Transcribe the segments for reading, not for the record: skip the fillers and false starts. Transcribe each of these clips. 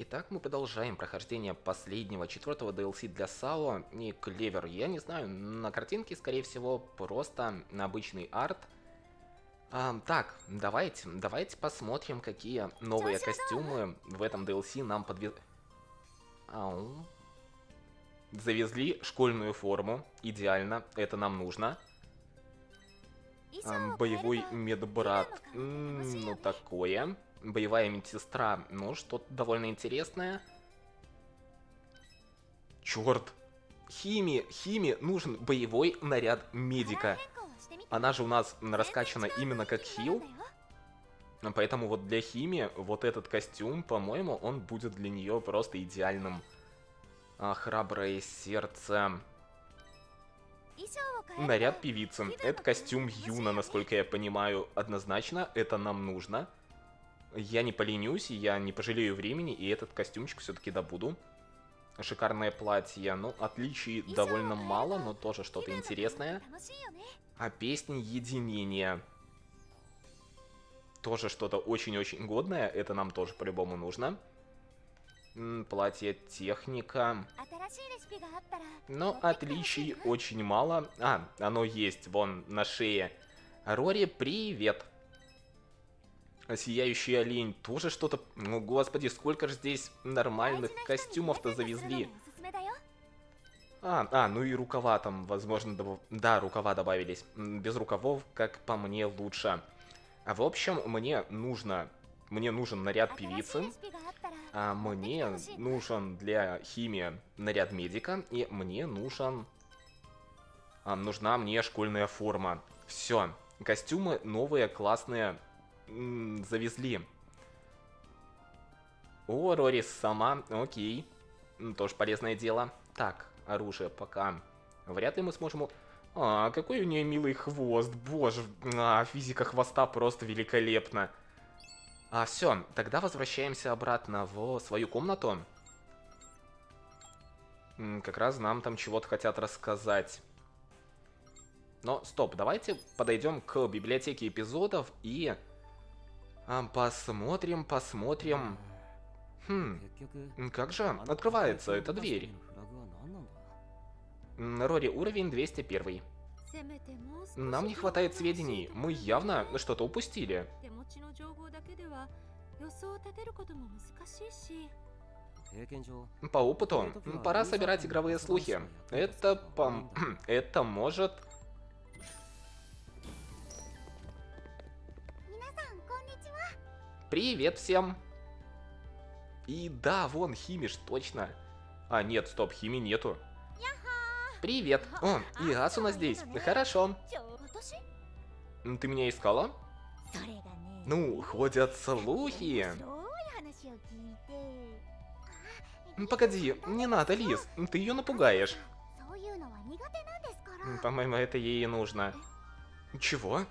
Итак, мы продолжаем прохождение последнего, четвертого DLC для Сао и Клевер. Я не знаю, на картинке, скорее всего, просто обычный арт. Так, давайте посмотрим, какие новые костюмы в этом DLC нам завезли школьную форму. Идеально, это нам нужно. Боевой медбрат, ну такое. Боевая медсестра, ну что-то довольно интересное. Черт! Химе нужен боевой наряд медика. Она же у нас раскачана именно как хил. Поэтому вот для Хими вот этот костюм, по-моему, он будет для нее просто идеальным. Храброе сердце. Наряд певицы. Это костюм Юна, насколько я понимаю, однозначно. Это нам нужно. Я не поленюсь, я не пожалею времени, и этот костюмчик все-таки добуду. Шикарное платье. Ну, отличий довольно мало, но тоже что-то интересное. А песня единения. Тоже что-то очень-очень годное. Это нам тоже по-любому нужно. Платье техника. Но отличий очень мало. Оно есть, вон, на шее. Рори, привет. Сияющий олень, тоже что-то... Ну, господи, сколько же здесь нормальных костюмов-то завезли. Ну и рукава там, возможно, да, рукава добавились. Без рукавов, как по мне, лучше. В общем, мне нужен наряд певицы. Мне нужен для Хими наряд медика. И мне нужна мне школьная форма. Все, костюмы новые, классные... завезли. О, Рори сама, окей. Тоже полезное дело. Так, оружие пока. Вряд ли мы сможем... какой у нее милый хвост. Боже, физика хвоста просто великолепна. Все, тогда возвращаемся обратно в свою комнату. Как раз нам там чего-то хотят рассказать. Но, стоп, давайте подойдем к библиотеке эпизодов и... Посмотрим. Как же открывается эта дверь? Рори, уровень 201. Нам не хватает сведений. Мы явно что-то упустили. По опыту, пора собирать игровые слухи. Это может... Привет всем! И да, вон Химиш, точно. Нет, стоп, Хими нету. Привет! И Асуна здесь. Хорошо. Ты меня искала? Ну, ходят слухи. Погоди, не надо, Лиз, ты ее напугаешь. По-моему, это ей и нужно. Чего?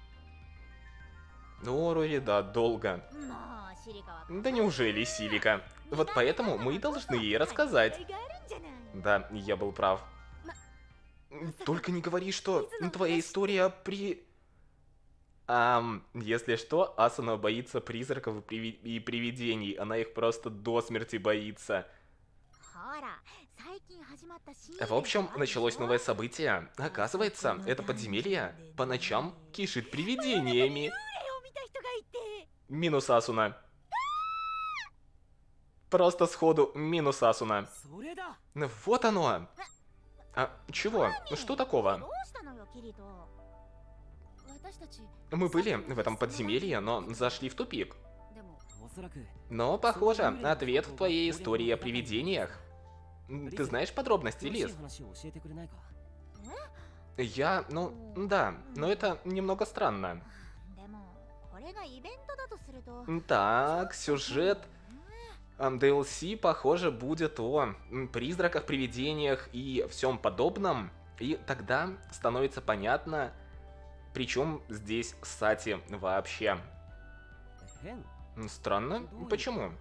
Ну, Рори, да, долго. Да неужели, Силика? Вот поэтому мы и должны ей рассказать. Да, я был прав. Только не говори, что твоя история если что, Асуна боится призраков и привидений. Она их просто до смерти боится. В общем, началось новое событие. Оказывается, это подземелье по ночам кишит привидениями. Минус Асуна. Просто сходу минус Асуна. Вот оно. Чего? Что такого? Мы были в этом подземелье, но зашли в тупик. Но, похоже, ответ в твоей истории о привидениях. Ты знаешь подробности, Лиз? Да, но это немного странно. Так, сюжет DLC, похоже, будет о призраках, привидениях и всем подобном. И тогда становится понятно, причем здесь Сати вообще. Странно? Почему?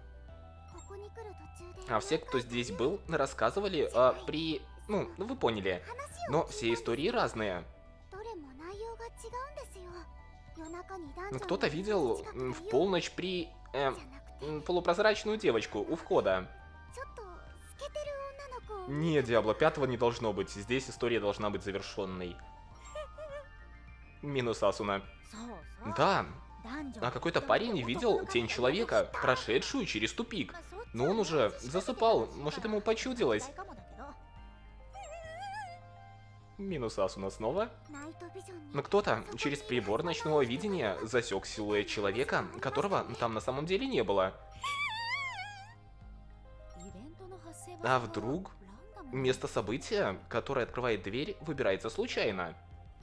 Все, кто здесь был, рассказывали вы поняли. Но все истории разные. Кто-то видел в полночь при... полупрозрачную девочку у входа. Не, Диабло, пятого не должно быть. Здесь история должна быть завершенной. Минус Асуна. Да. А какой-то парень видел тень человека, прошедшую через тупик. Но он уже засыпал. Может, ему почудилось. Минус Асуна снова. Но кто-то через прибор ночного видения засек силуэт человека, которого там на самом деле не было. А вдруг место события, которое открывает дверь, выбирается случайно?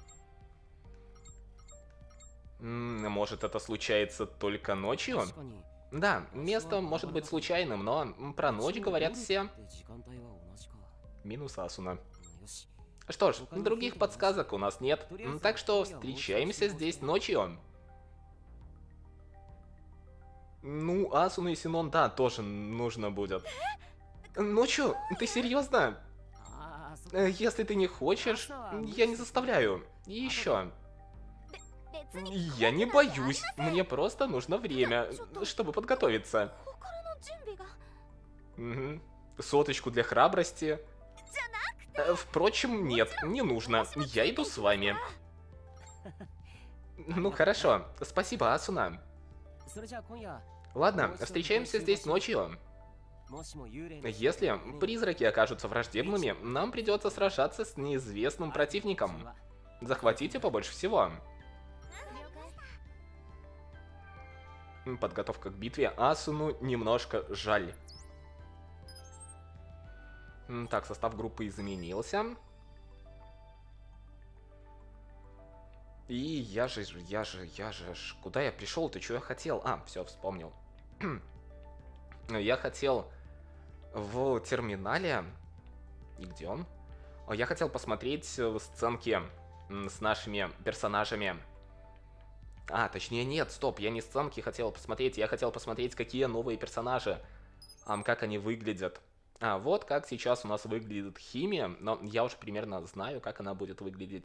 Может, это случается только ночью? Да, место может быть случайным, но про ночь говорят все. Минус Асуна. Что ж, других подсказок у нас нет, так что встречаемся здесь ночью. Ну, Асуна и Синон, да, тоже нужно будет. Ночью? Ты серьезно? Если ты не хочешь, я не заставляю. И еще. Я не боюсь, мне просто нужно время, чтобы подготовиться. Угу. Соточку для храбрости. Впрочем, нет, не нужно. Я иду с вами. Ну хорошо, спасибо, Асуна. Ладно, встречаемся здесь ночью. Если призраки окажутся враждебными, нам придется сражаться с неизвестным противником. Захватите побольше всего. Подготовка к битве. Асуну немножко жаль. Так, состав группы изменился. И я же... Куда я пришел-то? Что я хотел? А, все, вспомнил. Я хотел в терминале... И где он? Я хотел посмотреть сценки с нашими персонажами. А, точнее, нет, стоп, я не сценки хотел посмотреть, я хотел посмотреть, какие новые персонажи, как они выглядят. А, вот как сейчас у нас выглядит Химия, но я уже примерно знаю, как она будет выглядеть.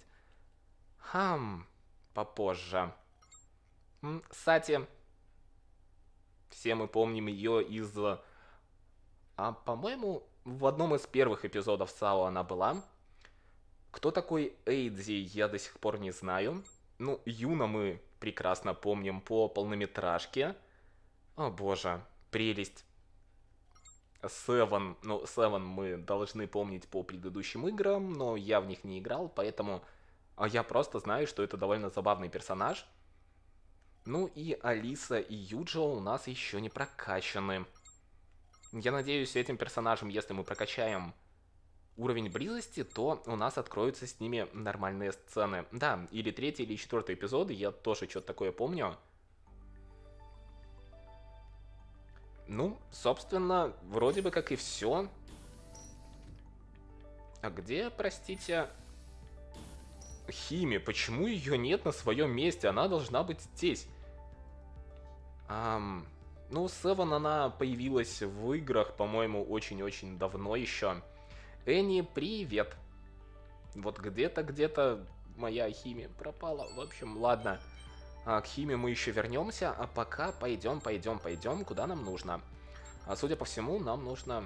Попозже. Сати. Все мы помним ее из... по-моему, в одном из первых эпизодов САО она была. Кто такой Эйдзи, я до сих пор не знаю. Ну, Юна мы прекрасно помним по полнометражке. О боже, прелесть. Севен, ну, Севен мы должны помнить по предыдущим играм, но я в них не играл, поэтому я просто знаю, что это довольно забавный персонаж. Ну и Алиса и Юджио у нас еще не прокачаны. Я надеюсь, этим персонажем, если мы прокачаем уровень близости, то у нас откроются с ними нормальные сцены. Да, или третий, или четвертый эпизоды, я тоже что-то такое помню. Ну, собственно, вроде бы как и все. А где, простите, Хими? Почему ее нет на своем месте? Она должна быть здесь. Ну, Севен, она появилась в играх, по-моему, очень-очень давно еще. Энни, привет. Вот где-то моя Хими пропала. В общем, ладно. К Химе мы еще вернемся, а пока пойдем, куда нам нужно. Судя по всему, нам нужно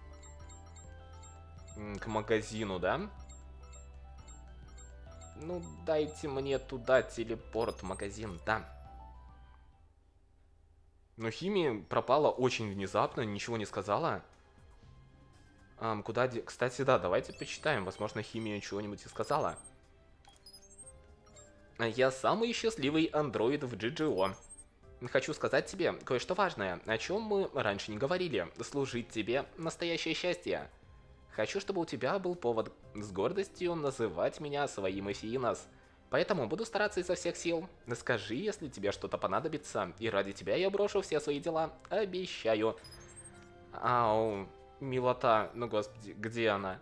к магазину, да? Ну, дайте мне туда телепорт, магазин, да. Но Хими пропала очень внезапно, ничего не сказала. Кстати, да, давайте почитаем. Возможно, Химия чего-нибудь и сказала. Я самый счастливый андроид в GGO. Хочу сказать тебе кое-что важное, о чем мы раньше не говорили. Служить тебе — настоящее счастье. Хочу, чтобы у тебя был повод с гордостью называть меня своим Эфиинос. Поэтому буду стараться изо всех сил. Скажи, если тебе что-то понадобится, и ради тебя я брошу все свои дела. Обещаю. Ау, милота, ну господи, где она?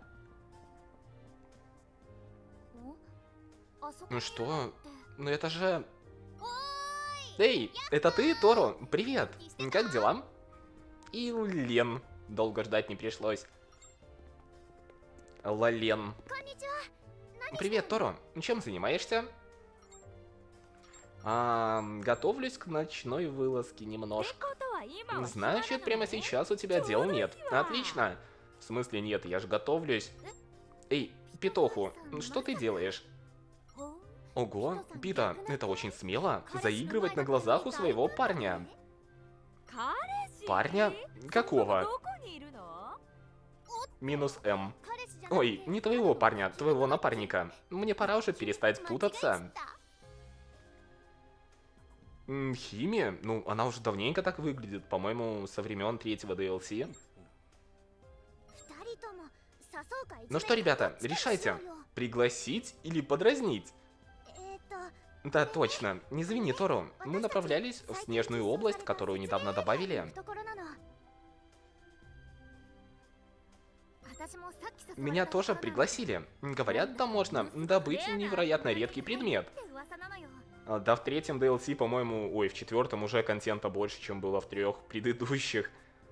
Ну что? Ну это же... Эй, это ты, Торо? Привет! Как дела? И Лен. Долго ждать не пришлось. Лален. Привет, Торо. Чем занимаешься? Готовлюсь к ночной вылазке немножко. Значит, прямо сейчас у тебя дел нет. Отлично. В смысле нет, я же готовлюсь. Эй, Питоху, что ты делаешь? Ого, Пита, это очень смело. Заигрывать на глазах у своего парня. Парня? Какого? Минус М. Ой, не твоего парня, твоего напарника. Мне пора уже перестать путаться. Хими? Ну, она уже давненько так выглядит, по-моему, со времен третьего DLC. Ну что, ребята, решайте, пригласить или подразнить? Да, точно, не звени, Тору. Мы направлялись в снежную область, которую недавно добавили. Меня тоже пригласили. Говорят, там можно добыть невероятно редкий предмет. Да, в третьем DLC, по-моему, ой, в четвертом уже контента больше, чем было в 3 предыдущих.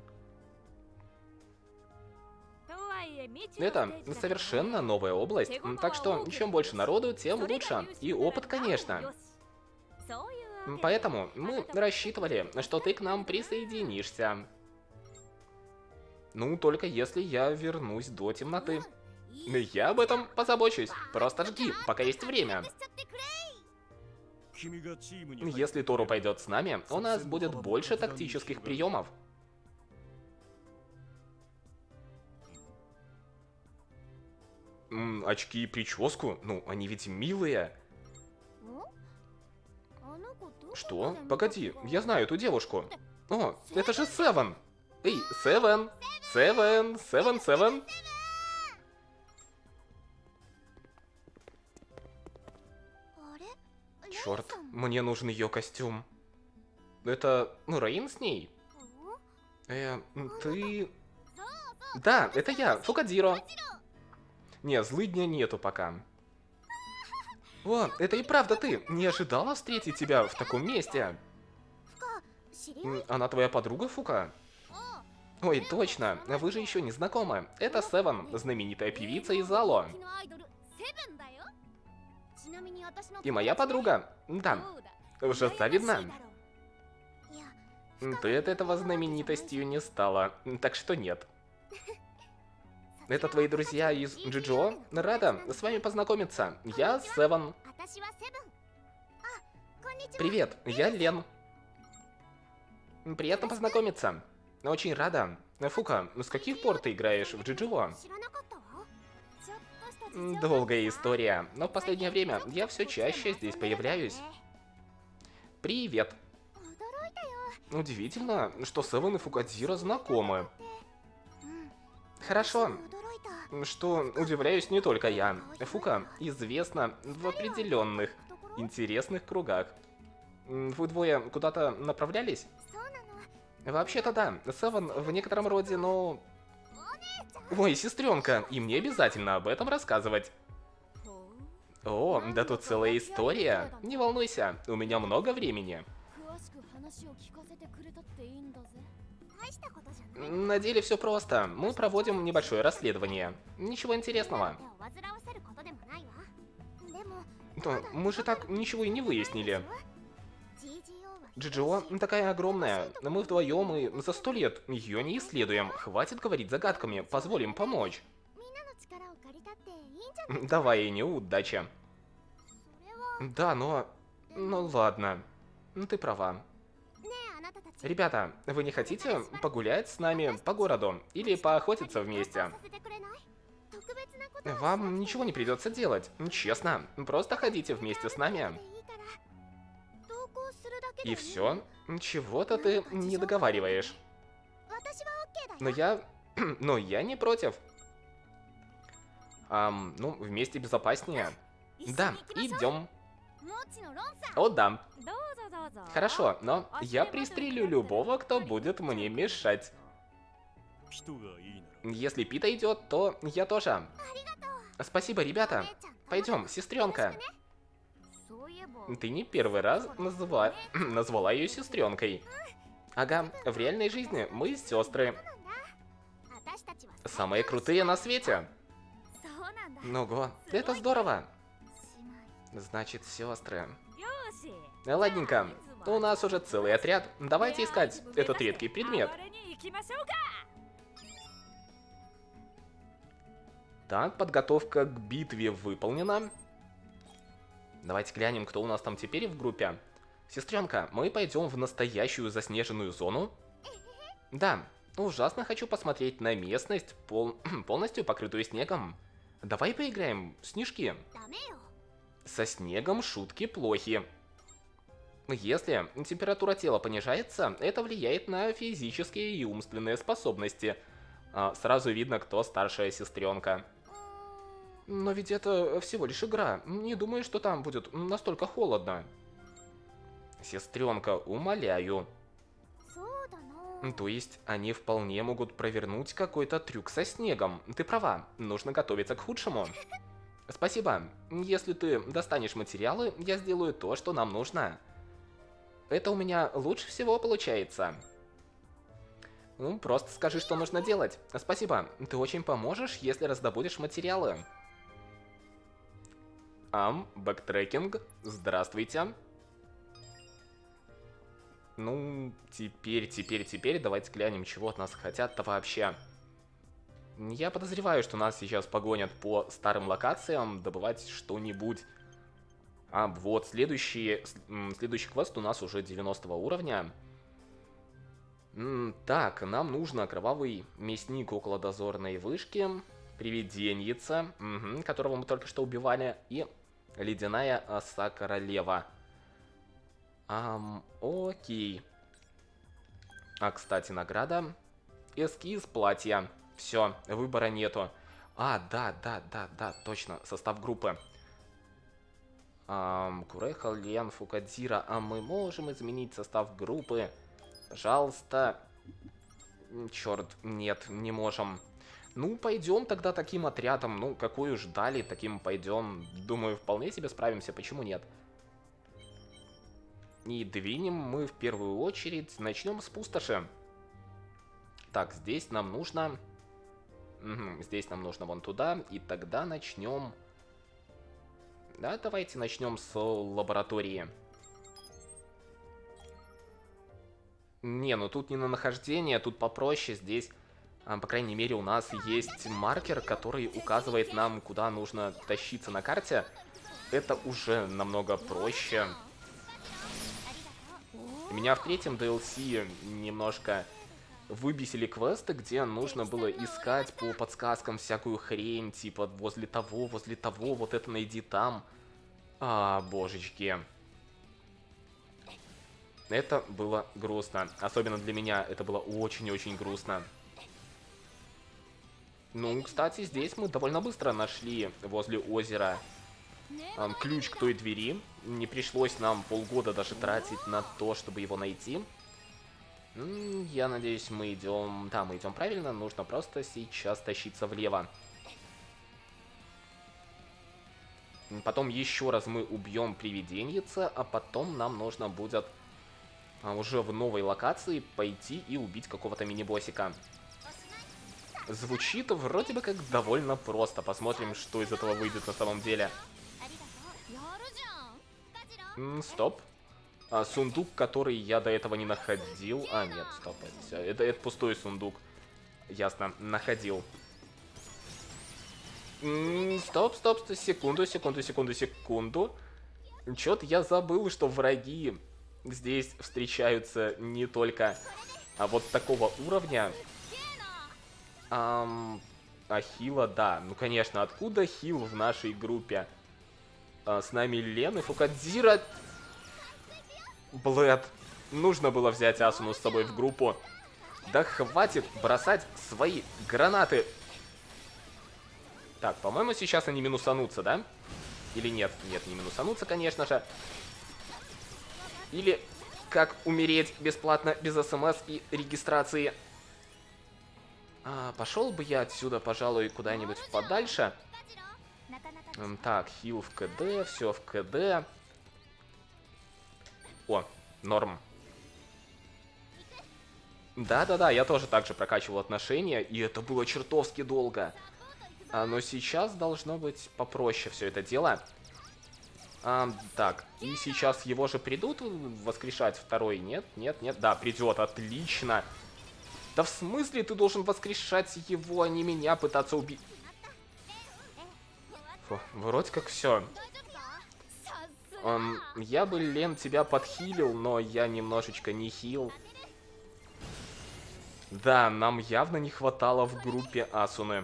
Это совершенно новая область, так что чем больше народу, тем лучше. И опыт, конечно. Поэтому мы рассчитывали, что ты к нам присоединишься. Ну, только если я вернусь до темноты. Я об этом позабочусь. Просто жди, пока есть время. Если Тору пойдет с нами, у нас будет больше тактических приемов. Очки и прическу? Ну, они ведь милые. Что? Погоди, я знаю эту девушку. О, это же Севен. Эй, Севен! Севен! Севен, Севен! Черт, мне нужен ее костюм. Это, ну, Рейн с ней? Ты... Да, это я, Фукадзиро. Не, злыдня нету пока. О, это и правда ты. Не ожидала встретить тебя в таком месте. Она твоя подруга, Фука? Ой, точно, вы же еще не знакомы. Это Севен, знаменитая певица из Ало. И моя подруга. Да, уже завидна. Ты от этого знаменитостью не стала, так что нет. Это твои друзья из Джиджо? Рада с вами познакомиться. Я Севен. Привет, я Лен. Приятно познакомиться. Очень рада. Фука, с каких пор ты играешь в Джиджо? Долгая история, но в последнее время я все чаще здесь появляюсь. Привет. Удивительно, что Севен и Фукадзиро знакомы. Хорошо. Что удивляюсь не только я. Фука известна в определенных интересных кругах. Вы двое куда-то направлялись? Вообще-то да. Севен в некотором роде, но... Ой, сестренка, и мне обязательно об этом рассказывать. О, да тут целая история. Не волнуйся, у меня много времени. На деле все просто. Мы проводим небольшое расследование. Ничего интересного. Но мы же так ничего и не выяснили. Джиджо такая огромная. Мы вдвоем и за 100 лет ее не исследуем. Хватит говорить загадками, позволим помочь. Давай, Энни, удачи. Да, но... Ну ладно. Ты права. Ребята, вы не хотите погулять с нами по городу? Или поохотиться вместе? Вам ничего не придется делать. Честно, просто ходите вместе с нами. И все? Чего-то ты не договариваешь. Но я не против. Ну, вместе безопаснее. Да, идем. О, да. Хорошо, но я пристрелю любого, кто будет мне мешать. Если Пита идет, то я тоже. Спасибо, ребята. Пойдем, сестренка. Ты не первый раз назвала ее сестренкой. Ага, в реальной жизни мы сестры. Самые крутые на свете. Ого, это здорово. Значит, сестры. Ладненько, У нас уже целый отряд. Давайте искать этот редкий предмет. Так, подготовка к битве выполнена. Давайте глянем, кто у нас там теперь в группе. Сестренка, мы пойдем в настоящую заснеженную зону? Да, ужасно хочу посмотреть на местность, полностью покрытую снегом. Давай поиграем в снежки. Со снегом шутки плохи. Если температура тела понижается, это влияет на физические и умственные способности. Сразу видно, кто старшая сестренка. Но ведь это всего лишь игра. Не думаю, что там будет настолько холодно. Сестренка, умоляю. То есть они вполне могут провернуть какой-то трюк со снегом. Ты права, нужно готовиться к худшему. Спасибо. Если ты достанешь материалы, я сделаю то, что нам нужно. Это у меня лучше всего получается. Ну, просто скажи, что нужно делать. Спасибо. Ты очень поможешь, если раздобудешь материалы. Бэктрекинг. Здравствуйте. Ну, теперь давайте глянем, чего от нас хотят-то вообще. Я подозреваю, что нас сейчас погонят по старым локациям, добывать что-нибудь. Вот, следующий квест у нас уже 90 уровня. Так, нам нужно кровавый мясник около дозорной вышки, привиденьица, которого мы только что убивали, и ледяная оса королева. Окей. Кстати, награда. Эскиз платья. Все, выбора нету. Да, точно, состав группы. Куреха, Лен, Фукадзира. Мы можем изменить состав группы? Пожалуйста. Черт, нет, не можем. Ну, пойдем тогда таким отрядом. Ну, какую ждали, таким пойдем. Думаю, вполне себе справимся, почему нет? И двинем мы в первую очередь. Начнем с пустоши. Так, здесь нам нужно... здесь нам нужно вон туда. И тогда начнем... Да, давайте начнем с лаборатории. Не, ну тут не на нахождение, тут попроще. Здесь, по крайней мере, у нас есть маркер, который указывает нам, куда нужно тащиться на карте. Это уже намного проще. Меня в третьем DLC немножко выбесили квесты, где нужно было искать по подсказкам всякую хрень, типа возле того, вот это найди там. Божечки. Это было грустно. Особенно для меня это было очень-очень грустно. Ну, кстати, здесь мы довольно быстро нашли возле озера ключ к той двери. Не пришлось нам полгода даже тратить на то, чтобы его найти. Я надеюсь, мы идем... Да, мы идем правильно. Нужно просто сейчас тащиться влево. Потом еще раз мы убьем привиденьица, а потом нам нужно будет уже в новой локации пойти и убить какого-то мини-боссика. Звучит вроде бы как довольно просто. Посмотрим, что из этого выйдет на самом деле. Стоп. Сундук, который я до этого не находил. Нет, стоп. Это пустой сундук. Ясно, находил. Стоп, секунду. Чё-то я забыл, что враги здесь встречаются не только вот такого уровня. Хила, да. Ну, конечно, откуда хил в нашей группе? С нами Лен и Фукадзира. Блэд. Нужно было взять Асуну с собой в группу. Да хватит бросать свои гранаты. Так, по-моему, сейчас они минусанутся, да? Или нет? Нет, не минусанутся, конечно же. Или как умереть бесплатно, без СМС и регистрации. Пошел бы я отсюда, пожалуй, куда-нибудь подальше. Так, хил в КД, все в КД. О, норм. Да-да-да, я тоже так же прокачивал отношения, и это было чертовски долго. Но сейчас должно быть попроще все это дело. Так, и сейчас его же придут воскрешать второй? Нет, нет, нет. Да, придет, отлично. Да в смысле ты должен воскрешать его, а не меня пытаться убить? Фу, вроде как все. Я бы, Лен, тебя подхилил, но я немножечко не хил. Да, нам явно не хватало в группе Асуны.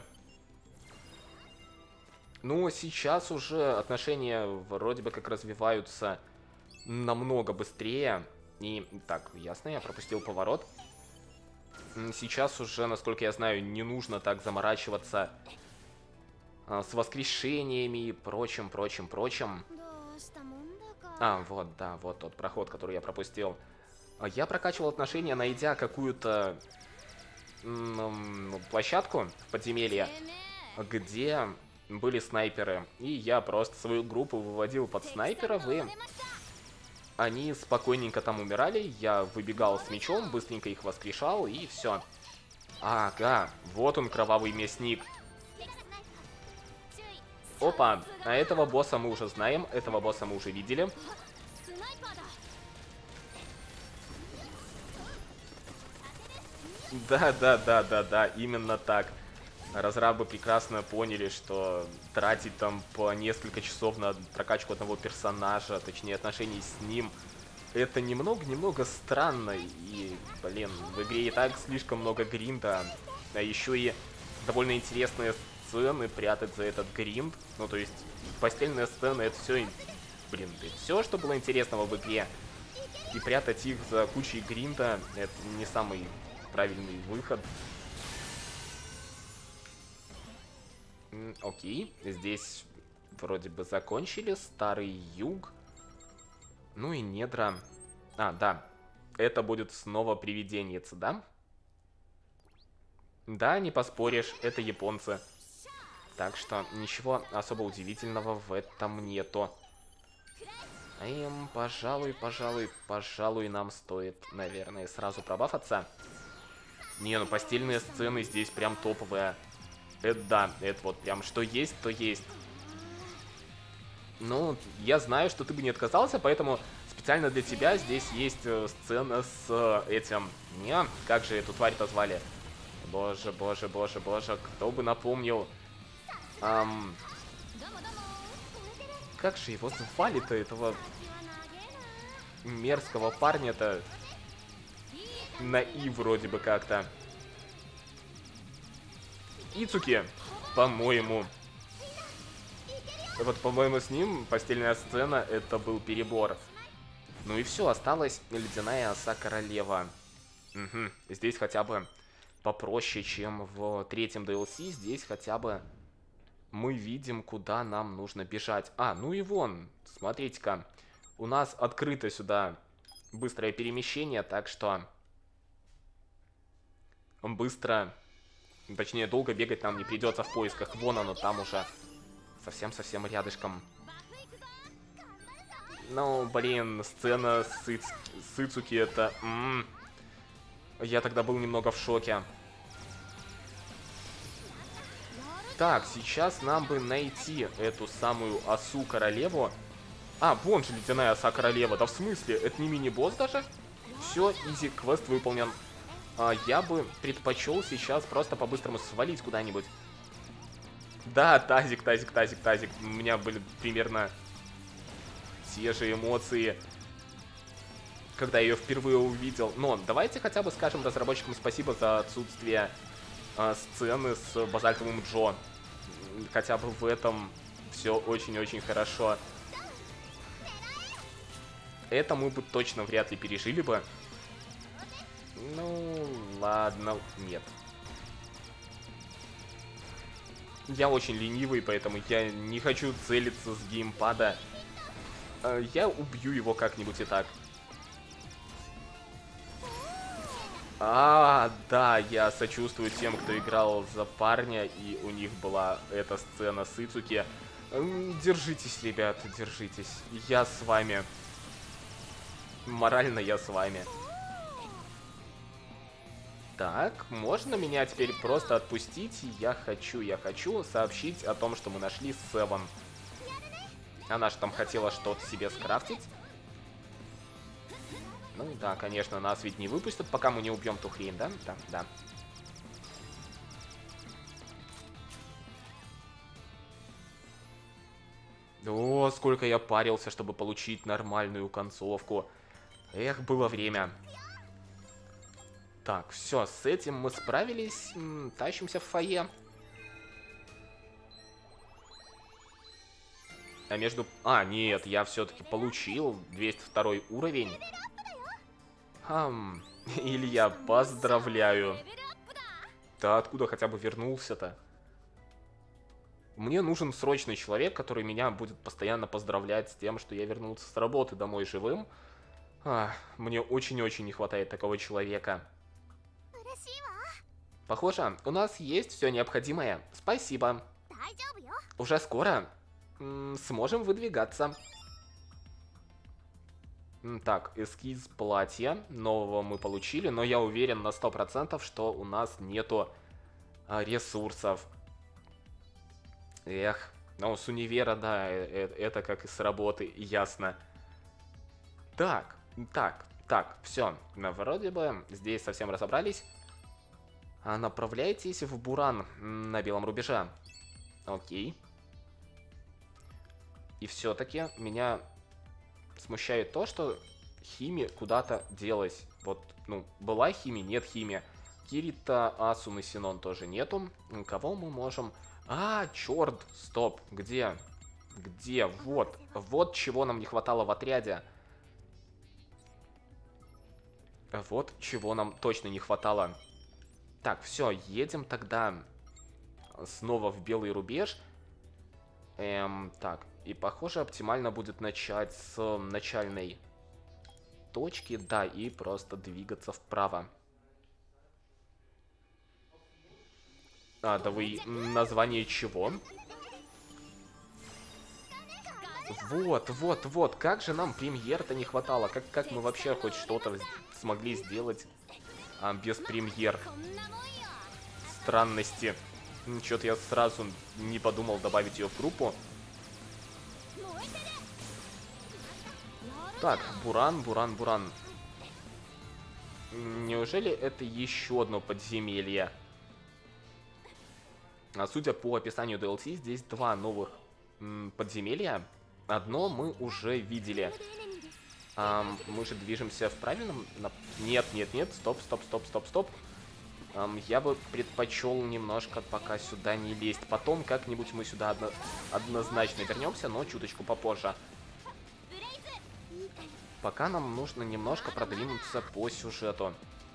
Ну, сейчас уже отношения вроде бы как развиваются намного быстрее. И, так, ясно, я пропустил поворот. Сейчас уже, насколько я знаю, не нужно так заморачиваться с воскрешениями и прочим, прочим, прочим. Вот, да, вот тот проход, который я пропустил. Я прокачивал отношения, найдя какую-то площадку в подземелье, где были снайперы. И я просто свою группу выводил под снайперов, и они спокойненько там умирали. Я выбегал с мечом, быстренько их воскрешал, и все. Ага, вот он, кровавый мясник. Опа, а этого босса мы уже знаем, этого босса мы уже видели. Да, именно так. Разрабы прекрасно поняли, что тратить там по несколько часов на прокачку одного персонажа, точнее отношений с ним, это немного странно. И, блин, в игре и так слишком много гринда, а еще и довольно интересные сцены прятать за этот гринд. Ну, то есть, постельные сцены, это все, блин, это все, что было интересного в игре. И прятать их за кучей гринда, это не самый правильный выход. Окей, здесь вроде бы закончили. Старый юг. Ну и недра. Да. Это будет снова привиденьица, да? Да, не поспоришь, это японцы. Так что ничего особо удивительного в этом нету. Пожалуй, нам стоит, наверное, сразу пробафаться. Не, ну постельные сцены здесь прям топовые. Это да, это вот прям что есть, то есть. Ну, я знаю, что ты бы не отказался, поэтому специально для тебя здесь есть сцена с этим... Не, как же эту тварь-то звали? Боже, кто бы напомнил. Как же его звали-то, этого мерзкого парня-то? На И вроде бы как-то. Ицуки, по-моему. Вот, по-моему, с ним постельная сцена это был перебор. Ну и все, осталась ледяная оса королева. Угу. Здесь хотя бы попроще, чем в третьем DLC. Здесь хотя бы мы видим, куда нам нужно бежать. Ну и вон, смотрите-ка. У нас открыто сюда быстрое перемещение, так что быстро, точнее, долго бегать нам не придется в поисках. Вон оно там уже совсем-совсем рядышком. Ну, блин, сцена с Ицуки это... Я тогда был немного в шоке. Так, сейчас нам бы найти эту самую осу-королеву. Вон же ледяная оса-королева. Да в смысле? Это не мини-босс даже? Все, изи, квест выполнен. Я бы предпочел сейчас просто по-быстрому свалить куда-нибудь. Да, тазик. У меня были примерно те же эмоции, когда я ее впервые увидел. Но давайте хотя бы скажем разработчикам спасибо за отсутствие сцены с базальтовым Джо. Хотя бы в этом все очень-очень хорошо. Это мы бы точно вряд ли пережили бы. Ну, ладно, нет. Я очень ленивый, поэтому я не хочу целиться с геймпада. Я убью его как-нибудь и так. Да, я сочувствую тем, кто играл за парня, и у них была эта сцена с Ицуки. Держитесь, ребята, держитесь. Я с вами. Морально я с вами. Так, можно меня теперь просто отпустить? Я хочу сообщить о том, что мы нашли Севен. Она же там хотела что-то себе скрафтить. Ну да, конечно, нас ведь не выпустят, пока мы не убьем ту хрень, да? Да, да. О, сколько я парился, чтобы получить нормальную концовку. Эх, было время. Так, все, с этим мы справились. Тащимся в фойе. А между... А, нет, я все-таки получил 202 уровень. Илья, поздравляю. Ты откуда хотя бы вернулся-то? Мне нужен срочный человек, который меня будет постоянно поздравлять с тем, что я вернулся с работы домой живым. Мне очень-очень не хватает такого человека. Похоже, у нас есть все необходимое. Спасибо. Уже скоро сможем выдвигаться. Так, эскиз платья нового мы получили, но я уверен на 100%, что у нас нету ресурсов. Эх, ну с универа, да, это как и с работы, ясно. Так, все, вроде бы здесь совсем разобрались. Направляйтесь в Буран на белом рубеже. Окей. И все-таки меня смущает то, что Хими куда-то делась. Вот, ну, была Хими, нет Хими. Кирита, Асуны, Синон тоже нету. Кого мы можем... черт, стоп, где? Где? Вот, вот чего нам не хватало в отряде. Вот чего нам точно не хватало. Так, все, едем тогда снова в белый рубеж. Так, и похоже оптимально будет начать с начальной точки, да, и просто двигаться вправо. Да вы название чего? Вот, как же нам премьер-то не хватало, как мы вообще хоть что-то смогли сделать без премьер. Странности. Что-то я сразу не подумал добавить ее в группу. Так, Буран. Неужели это еще одно подземелье? Судя по описанию DLC, здесь два новых подземелья. Одно мы уже видели. Мы же движемся в правильном... Нет, стоп. Я бы предпочел немножко пока сюда не лезть. Потом как-нибудь мы сюда однозначно вернемся, но чуточку попозже. Пока нам нужно немножко продвинуться по сюжету.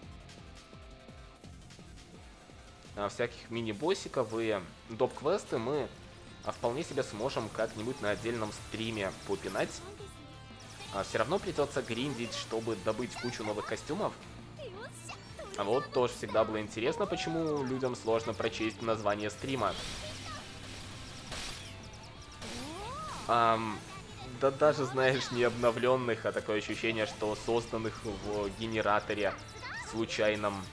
Всяких мини-боссиков и доп-квесты мы вполне себе сможем как-нибудь на отдельном стриме попинать. Все равно придется гриндить, чтобы добыть кучу новых костюмов. А вот тоже всегда было интересно, почему людям сложно прочесть название стрима. Да даже, знаешь, не обновленных, а такое ощущение, что созданных в генераторе случайном.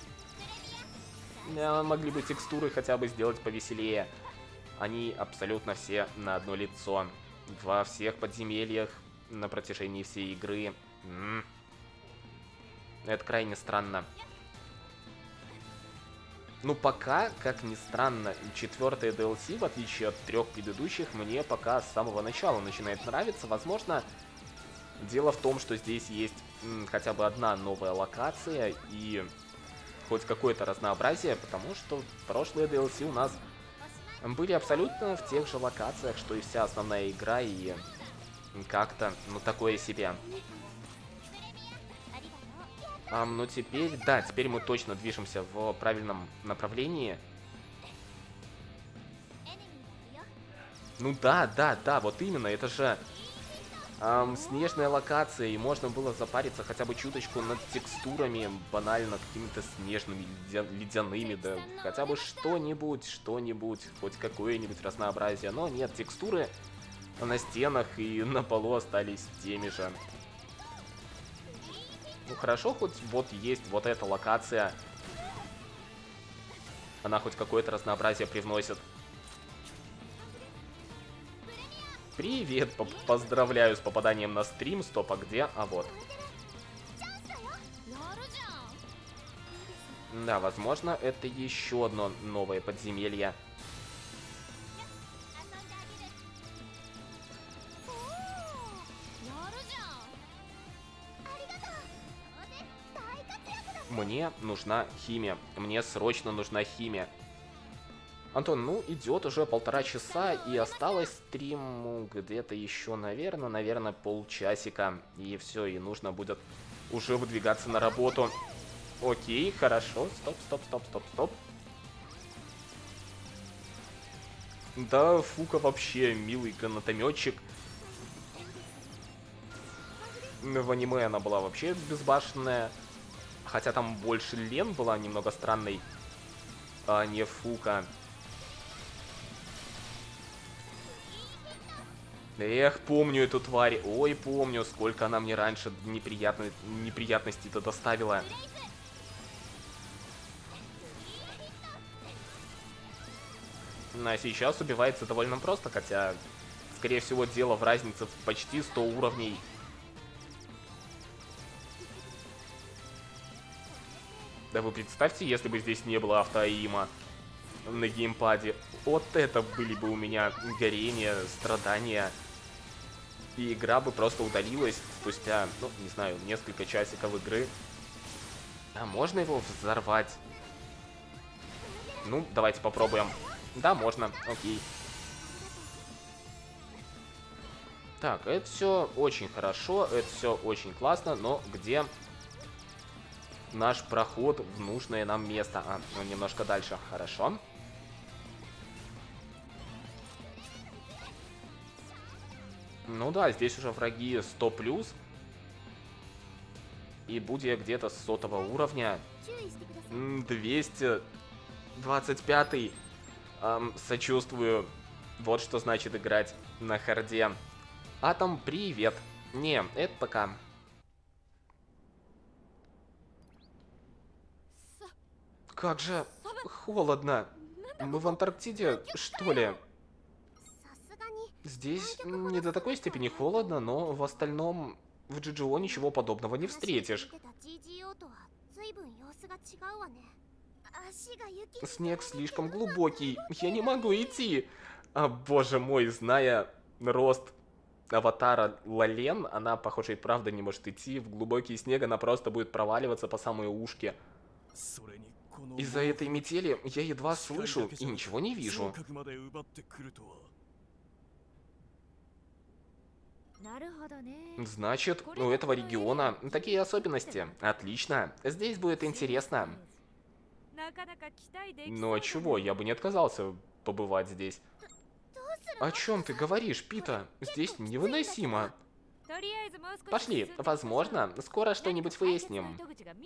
Могли бы текстуры хотя бы сделать повеселее. Они абсолютно все на одно лицо. Во всех подземельях на протяжении всей игры. Это крайне странно. Ну, пока, как ни странно, четвертая DLC, в отличие от трех предыдущих, мне пока с самого начала начинает нравиться. Возможно, дело в том, что здесь есть хотя бы одна новая локация и хоть какое-то разнообразие, потому что прошлые DLC у нас были абсолютно в тех же локациях, что и вся основная игра, и как-то, ну, такое себе. Но теперь, да, теперь мы точно движемся в правильном направлении. Ну да, вот именно, это же снежная локация, и можно было запариться хотя бы чуточку над текстурами, банально какими-то снежными, ледяными, да, хотя бы что-нибудь, хоть какое-нибудь разнообразие. Но нет, текстуры на стенах и на полу остались теми же. Ну хорошо, хоть вот есть вот эта локация. Она хоть какое-то разнообразие привносит. Привет, поздравляю с попаданием на стрим. Стоп, а где? А вот. Да, возможно, это еще одно новое подземелье. Мне нужна химия. Мне срочно нужна химия. Антон, ну идет уже 1,5 часа, и осталось стриму где-то еще, наверное, полчасика. И все, и нужно будет уже выдвигаться на работу. Окей, хорошо. Стоп. Да, Фука вообще милый гранатометчик. В аниме она была вообще безбашенная. Хотя там больше Лен была немного странной, а не Фука. Эх, помню эту тварь. Ой, помню, сколько она мне раньше неприятностей-то доставила. А сейчас убивается довольно просто, хотя, скорее всего, дело в разнице в почти 100 уровней. Да вы представьте, если бы здесь не было автоаима на геймпаде. Вот это были бы у меня горения, страдания. И игра бы просто удалилась спустя, ну, не знаю, несколько часиков игры. А можно его взорвать? Ну, давайте попробуем. Да, можно, окей. Так, это все очень хорошо, это все очень классно, но где наш проход в нужное нам место? А, ну, немножко дальше, хорошо. Ну да, здесь уже враги 100+. И будет где-то с 100-го уровня. 225-й. Сочувствую. Вот что значит играть на харде. Атом, привет. Не, это пока. Как же холодно. Мы в Антарктиде, что ли? Здесь не до такой степени холодно, но в остальном в GGO ничего подобного не встретишь. Снег слишком глубокий, я не могу идти. А, боже мой, зная рост аватара Лален, она, похоже, и правда не может идти. В глубокий снег она просто будет проваливаться по самые ушки. Из-за этой метели я едва слышу и ничего не вижу. Значит, у этого региона такие особенности. Отлично. Здесь будет интересно. Но чего, я бы не отказался побывать здесь. О чем ты говоришь, Пита? Здесь невыносимо. Пошли, возможно, скоро что-нибудь выясним.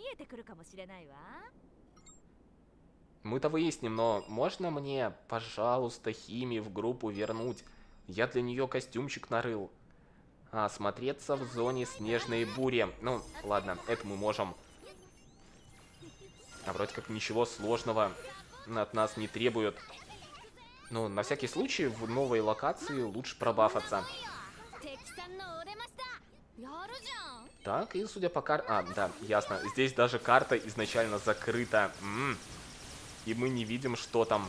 Мы-то выясним, но можно мне, пожалуйста, химии в группу вернуть? Я для нее костюмчик нарыл. А, осмотреться в зоне снежной бури. Ну, ладно, это мы можем. А вроде как ничего сложного от нас не требуют. Но на всякий случай в новой локации лучше пробафаться. Так, и судя по карте... А, да, ясно. Здесь даже карта изначально закрыта. И мы не видим, что там.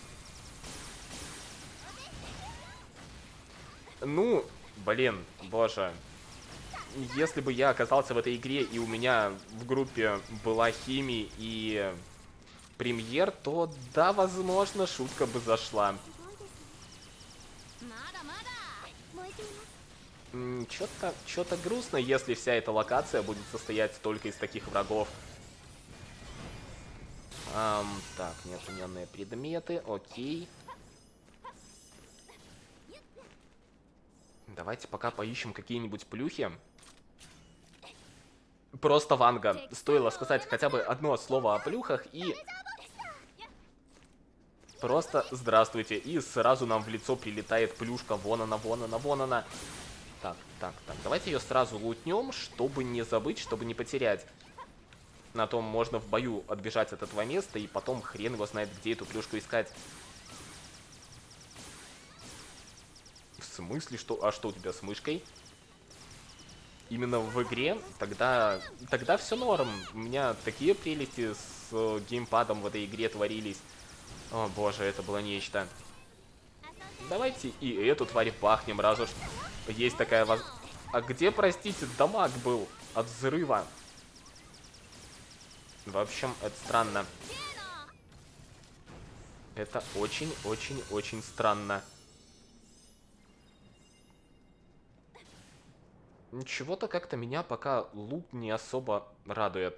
Ну, блин, боже. Если бы я оказался в этой игре, и у меня в группе была химия и премьер, то да, возможно, шутка бы зашла. Чё-то грустно, если вся эта локация будет состоять только из таких врагов. Так, неоцененные предметы, окей. Давайте пока поищем какие-нибудь плюхи. Просто Ванга. Стоило сказать хотя бы одно слово о плюхах и... Просто здравствуйте. И сразу нам в лицо прилетает плюшка. Вон она, вон она, вон она. Так. Давайте ее сразу лутнем, чтобы не забыть, чтобы не потерять. На том можно в бою отбежать от этого места, и потом хрен его знает, где эту плюшку искать. смысле, что? А что у тебя с мышкой? Именно в игре? Тогда все норм. У меня такие прелести с геймпадом в этой игре творились. О боже, это было нечто. Давайте и эту тварь бахнем, раз уж есть такая возможность. А где, простите, дамаг был от взрыва? В общем, это странно. Это очень-очень-очень странно. Ничего-то как-то меня пока лут не особо радует.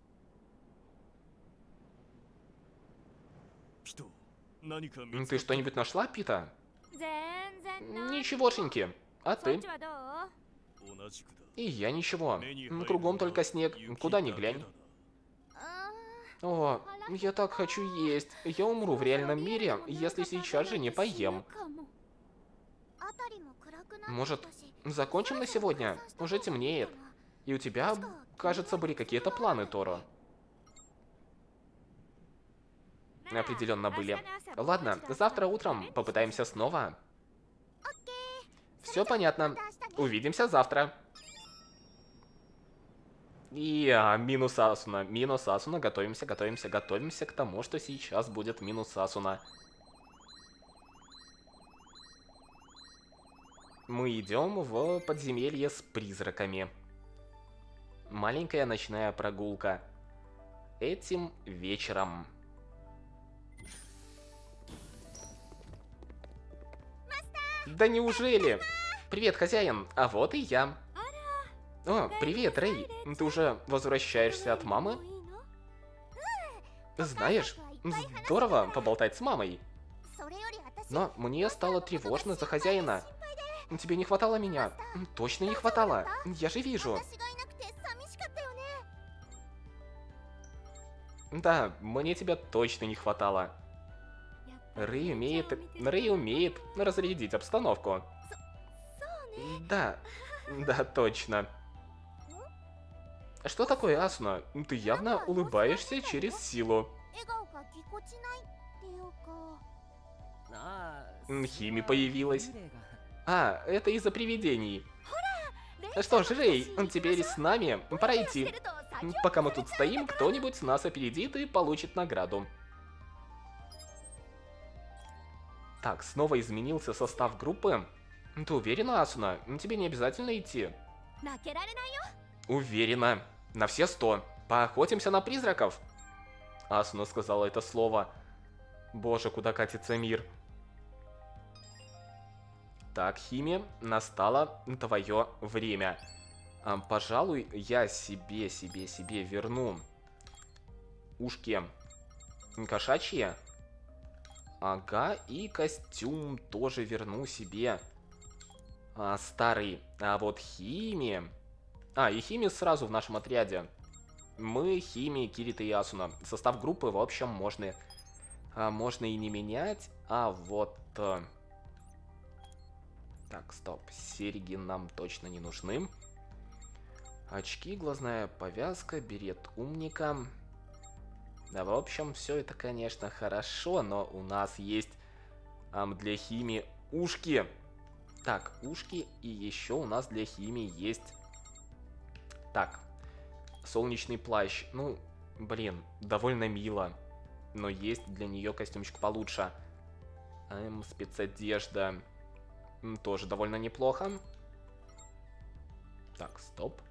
Ты что-нибудь нашла, Пита? Ничегошеньки. А ты? И я ничего. Кругом только снег. Куда ни глянь. О, я так хочу есть. Я умру в реальном мире, если сейчас же не поем. Может, закончим на сегодня? Уже темнеет. И у тебя, кажется, были какие-то планы, Торо. Определенно были. Ладно, завтра утром попытаемся снова. Все понятно. Увидимся завтра. И минус Асуна. Минус Асуна. Готовимся к тому, что сейчас будет минус Асуна. Мы идем в подземелье с призраками. Маленькая ночная прогулка. Этим вечером. Да неужели? Привет, хозяин. А вот и я. О, привет, Рэй. Ты уже возвращаешься от мамы? Знаешь, здорово поболтать с мамой. Но мне стало тревожно за хозяина. Тебе не хватало меня? Точно не хватало. Я же вижу. Да, мне тебя точно не хватало. Рэй умеет разрядить обстановку. Да, точно. Что такое, Асуна? Ты явно улыбаешься через силу. Хими появилась. А, это из-за привидений. Что ж, Рэй, теперь с нами. Пора идти. Пока мы тут стоим, кто-нибудь нас опередит и получит награду. Так, снова изменился состав группы. Ты уверена, Асуна? Тебе не обязательно идти. Уверена. На все 100. Поохотимся на призраков. Асуна сказала это слово. Боже, куда катится мир. Так, Хими, настало твое время. Пожалуй, я себе верну ушки кошачьи. Ага, и костюм тоже верну себе. Старый. А вот Хими... и Хими сразу в нашем отряде. Мы, Хими, Кирита и Асуна. Состав группы, в общем, можно и не менять. Вот... Так, стоп. Серьги нам точно не нужны. Очки, глазная повязка, берет умника. Да, в общем, все это, конечно, хорошо, но у нас есть для Хими ушки. Так, ушки, и еще у нас для Хими есть... Так, солнечный плащ. Ну, блин, довольно мило. Но есть для нее костюмчик получше. Спецодежда. Тоже довольно неплохо. Так, стоп.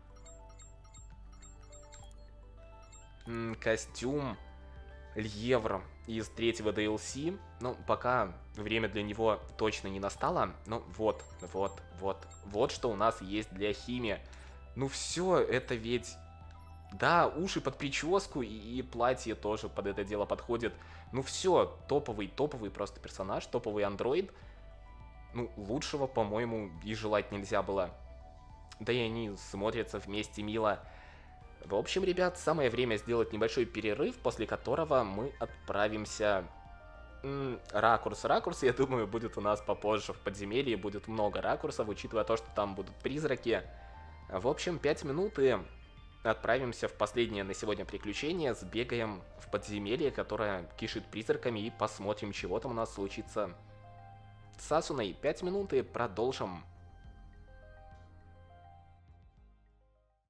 Костюм Льевр из третьего DLC. Ну, пока время для него точно не настало. Но вот что у нас есть для Хими. Ну все, это ведь... Да, уши под прическу и платье тоже под это дело подходит. Ну все, топовый просто персонаж, топовый андроид. Ну, лучшего, по-моему, и желать нельзя было. Да и они смотрятся вместе мило. В общем, ребят, самое время сделать небольшой перерыв, после которого мы отправимся... Ракурс, я думаю, будет у нас попозже в подземелье, будет много ракурсов, учитывая то, что там будут призраки. В общем, 5 минут и отправимся в последнее на сегодня приключение, сбегаем в подземелье, которое кишит призраками, и посмотрим, чего там у нас случится с Асуной 5 минут и продолжим